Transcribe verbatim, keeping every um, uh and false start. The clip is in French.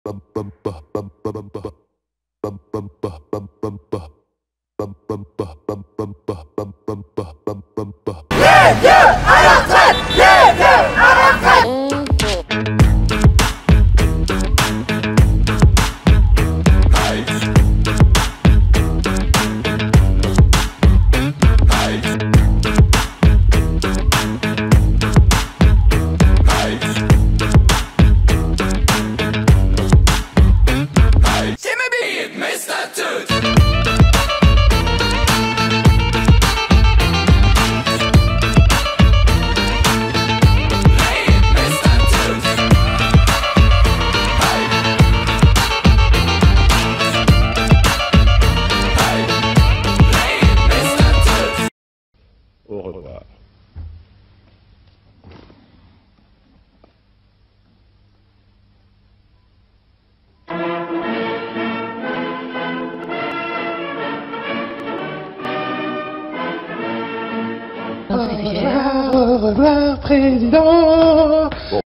Les vieux à la retraite! Les vieux à la retraite! Au revoir. Au revoir, président.